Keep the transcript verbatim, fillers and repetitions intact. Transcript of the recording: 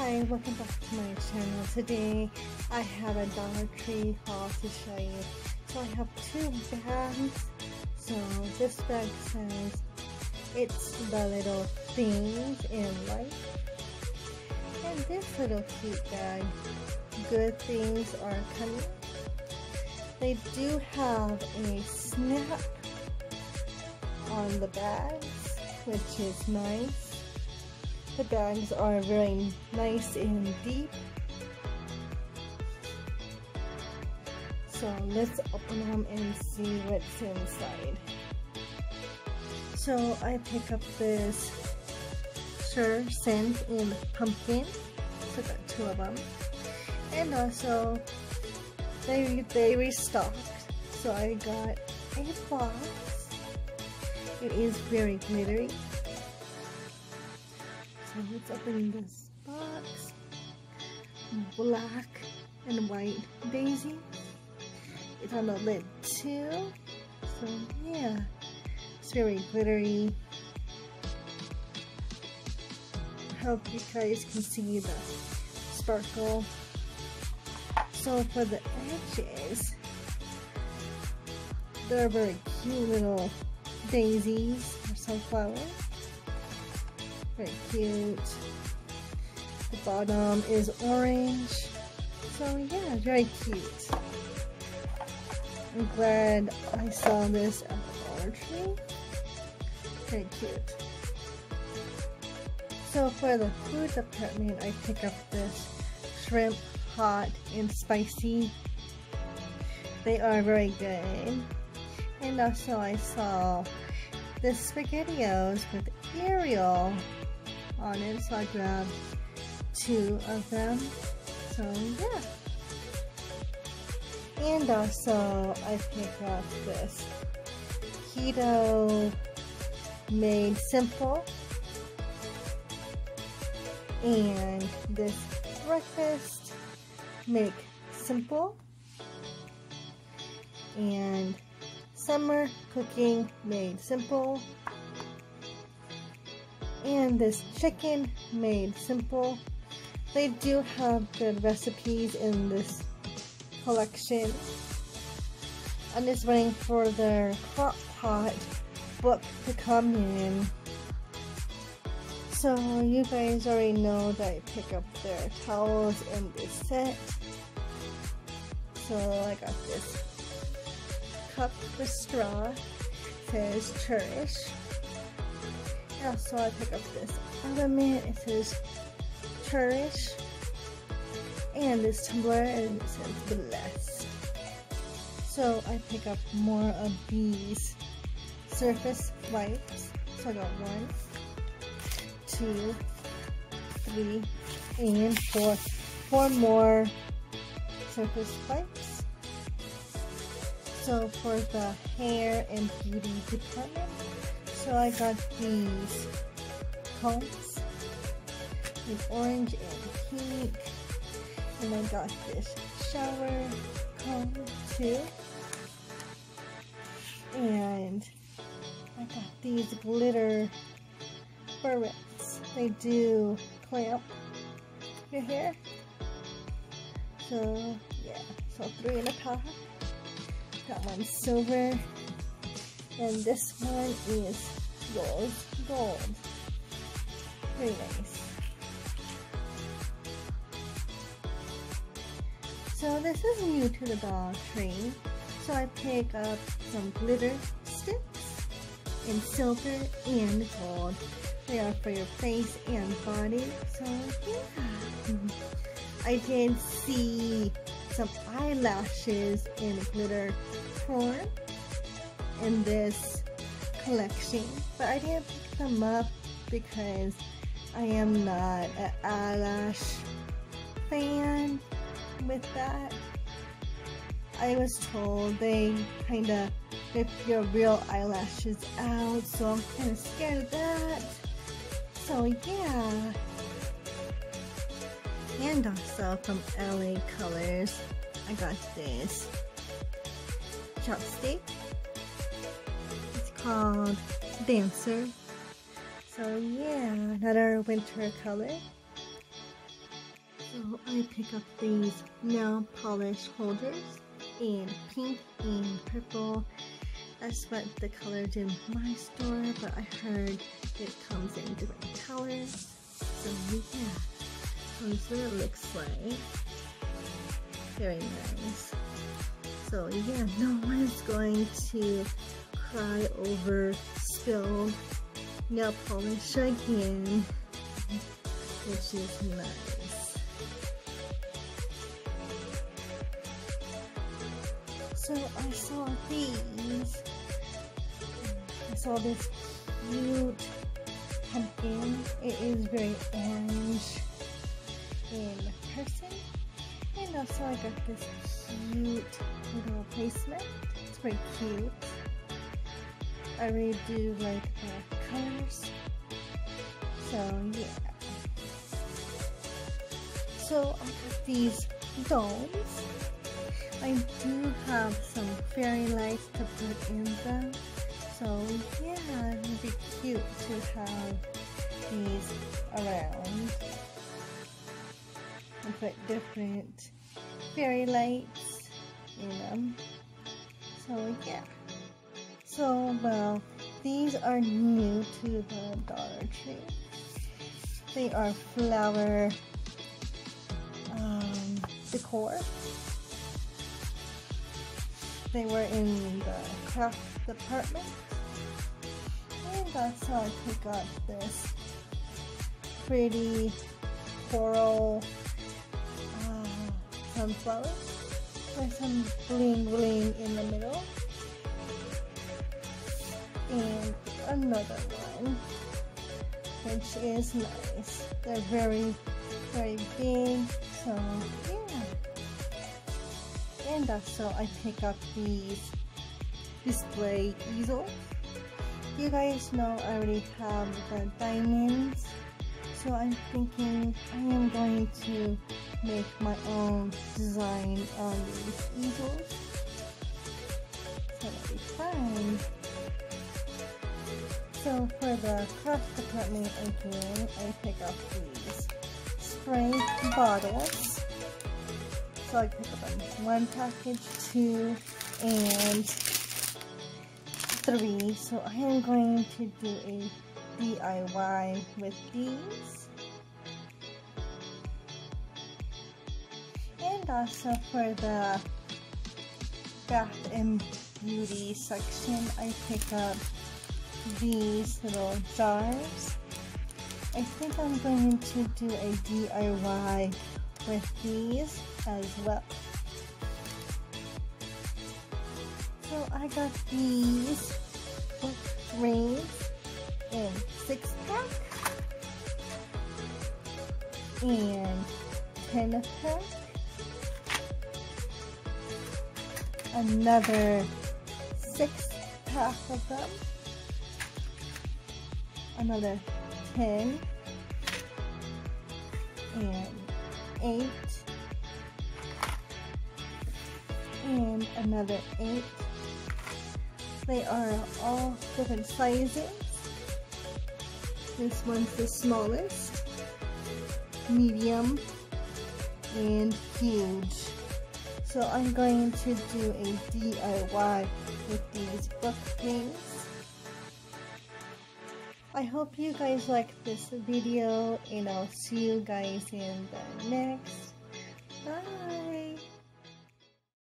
Hi, welcome back to my channel. Today I have a Dollar Tree haul to show you. So I have two bags. So this bag says it's the little things in life. And this little cute bag, good things are coming. They do have a snap on the bags, which is nice. The bags are very nice and deep. So let's open them and see what's inside. So I pick up this Sure scent in pumpkin. So I got two of them. And also they they restocked. So I got a box. It is very glittery. So let's open this box. Black and white daisy. It's on the lid too. So yeah, it's very glittery. I hope you guys can see the sparkle. So for the edges, they're very cute little daisies or sunflowers. Very cute. The bottom is orange. So yeah, very cute. I'm glad I saw this at the Dollar Tree. Very cute. So for the food department, I pick up this shrimp hot and spicy. They are very good. And also I saw the SpaghettiOs with Ariel on it, so I grabbed two of them. So yeah. And also I pick up this keto made simple and this breakfast make simple and summer cooking made simple and this chicken made simple. They do have good recipes in this collection. I'm just waiting for their crock pot book to come in. So you guys already know that I pick up their towels in this set. So I got this cup with straw. It says Cherish. And also I pick up this element. It says Cherish. And this tumbler, and it says Blessed. So I pick up more of these surface wipes. So I got one, two, three, and four. Four more surface wipes. So for the hair and beauty department, so I got these combs in orange and pink. And I got this shower comb too. And I got these glitter barrettes. They do clamp your hair. So yeah, so three in a pack. Got one silver. And this one is rose gold. Very nice. So this is new to the Dollar Tree. So I pick up some glitter sticks in silver and gold. They are for your face and body. So yeah. I did see some eyelashes in glitter form in this collection. But I didn't pick them up because I am not an eyelash fan. With that, I was told they kind of rip your real eyelashes out, so I'm kind of scared of that. So yeah. And also from L A Colors, I got this chopstick. It's called Dancer. So yeah, another winter color. So I pick up these nail polish holders in pink and purple. That's what the color's in my store, but I heard it comes in different colors. So yeah, so this is what it looks like. Very nice. So yeah, no one is going to cry over spilled nail polish again, which is nice. So I saw these. I saw this cute pumpkin. It is very orange in person. And also I got this cute little placement. It's very cute. I really do like the colors. So yeah. So I got these dolls. I do have some fairy lights to put in them. So yeah, it would be cute to have these around. And put different fairy lights in them. So yeah. So well, these are new to the Dollar Tree. They are flower um, decor. They were in the craft department. And that's how I pick up this pretty coral uh, sunflower. There's some bling bling in the middle. And another one, which is nice. They're very, very big. So yeah. And also I pick up these display easels. You guys know I already have the diamonds, so I'm thinking I am going to make my own design on these easels. So that'll be fun. So for the craft department again, I pick up these spray bottles. So I pick up one package, two, and three. So I am going to do a D I Y with these. And also for the bath and beauty section, I pick up these little jars. I think I'm going to do a D I Y with these as well. So I got these book rings in six pack and ten pack. Another six pack of them. Another ten and eight and another eight. They are all different sizes. This one's the smallest, medium, and huge. So I'm going to do a D I Y with these book things. I hope you guys like this video, and I'll see you guys in the next. Bye!